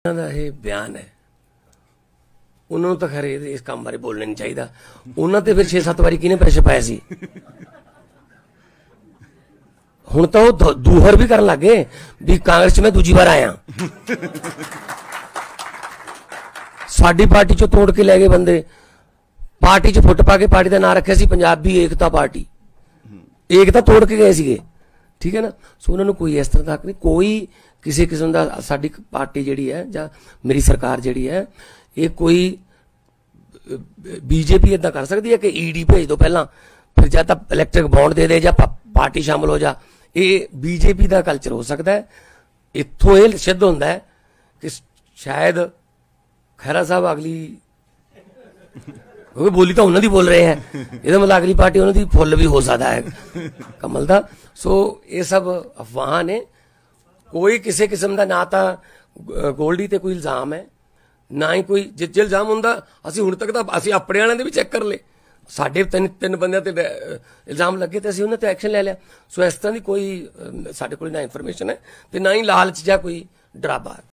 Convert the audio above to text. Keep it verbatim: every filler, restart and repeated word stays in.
ਦਾ ਇਹ ਬਿਆਨ ਹੈ, ਉਹਨਾਂ ਨੂੰ ਤਾਂ ਖਰੇ ਇਸ ਕੰਮ ਬਾਰੇ ਬੋਲਣਾ ਨਹੀਂ ਚਾਹੀਦਾ। ਉਹਨਾਂ ਤੇ ਫਿਰ ਛੇ ਸੱਤ ਵਾਰੀ ਕਿਹਨੇ ਪ੍ਰੈਸ਼ਰ ਪਾਇਆ ਸੀ। ਹੁਣ ਤਾਂ ਉਹ ਦੂਹਰ ਵੀ ਕਰਨ ਲੱਗ ਗਏ ਵੀ ਕਾਂਗਰਸ 'ਚ ਮੈਂ ਦੂਜੀ ਵਾਰ ਆਇਆ। ਸਾਡੀ ਪਾਰਟੀ ਚੋਂ ਤੋੜ ਕੇ ਲੈ ਗਏ ਬੰਦੇ, ਪਾਰਟੀ 'ਚ ਫੁੱਟ ਪਾ ਕੇ ਪਾਰਟੀ ਦਾ ਨਾਂ ਰੱਖਿਆ ਸੀ ਪੰਜਾਬੀ ਏਕਤਾ ਪਾਰਟੀ, ਏਕਤਾ ਤੋੜ ਕੇ ਗਏ ਸੀਗੇ, ਠੀਕ ਹੈ ਨਾ। ਸੋ ਉਹਨਾਂ ਨੂੰ ਕੋਈ ਇਸ ਤਰ੍ਹਾਂ ਦਾ ਹੱਕ ਨਹੀਂ, ਕੋਈ ਕਿਸੇ ਕਿਸਮ ਦਾ। ਸਾਡੀ ਪਾਰਟੀ ਜਿਹੜੀ ਹੈ ਜਾਂ ਮੇਰੀ ਸਰਕਾਰ ਜਿਹੜੀ ਹੈ, ਇਹ ਕੋਈ ਬੀਜੇਪੀ ਏਦਾਂ ਕਰ ਸਕਦੀ ਹੈ ਕਿ ਈਡੀ ਭੇਜ ਦੋ ਪਹਿਲਾਂ, ਫਿਰ ਜਾਂ ਤਾਂ ਇਲੈਕਟ੍ਰਿਕ ਬੌਂਡ ਦੇ ਦੇ ਜਾਂ ਪਾਰਟੀ ਸ਼ਾਮਲ ਹੋ ਜਾ। ਇਹ ਬੀਜੇਪੀ ਦਾ ਕਲਚਰ ਹੋ ਸਕਦਾ ਹੈ। ਇੱਥੋਂ ਇਹ ਸਿੱਧ ਹੁੰਦਾ ਹੈ ਕਿ ਸ਼ਾਇਦ ਖਹਿਰਾ ਸਾਹਿਬ ਅਗਲੀ, ਕਿਉਂਕਿ ਬੋਲੀ ਤਾਂ ਉਹਨਾਂ ਦੀ ਬੋਲ ਰਹੇ ਹੈ, ਇਹਦਾ ਮਤਲਬ ਅਗਲੀ ਪਾਰਟੀ ਉਹਨਾਂ ਦੀ ਫੁੱਲ ਵੀ ਹੋ ਸਕਦਾ ਹੈ ਕਮਲ ਦਾ। ਸੋ ਇਹ ਸਭ ਅਫਵਾਹਾਂ ਨੇ, ਕੋਈ ਕਿਸੇ ਕਿਸਮ ਦਾ ਨਾ ਤਾਂ ਗੋਲਡੀ ਤੇ ਕੋਈ ਇਲਜ਼ਾਮ ਹੈ, ਨਾ ਹੀ ਕੋਈ। ਜੇ ਇਲਜ਼ਾਮ ਹੁੰਦਾ ਅਸੀਂ ਹੁਣ ਤੱਕ ਤਾਂ ਅਸੀਂ ਆਪਣੇ ਵਾਲਿਆਂ ਦੇ ਵੀ ਚੈੱਕ ਕਰ ਲਏ, ਸਾਡੇ ਤਿੰਨ ਤਿੰਨ ਬੰਦਿਆਂ ਤੇ ਇਲਜ਼ਾਮ ਲੱਗੇ ਤੇ ਅਸੀਂ ਉਹਨਾਂ ਤੇ ਐਕਸ਼ਨ ਲੈ ਲਿਆ। ਸੋ ਇਸ ਤਰ੍ਹਾਂ ਦੀ ਕੋਈ ਸਾਡੇ ਕੋਲ ਨਾ ਇਨਫੋਰਮੇਸ਼ਨ ਹੈ ਤੇ ਨਾ ਹੀ ਲਾਲਚ ਜਾਂ ਕੋਈ ਡਰਾਵਾ।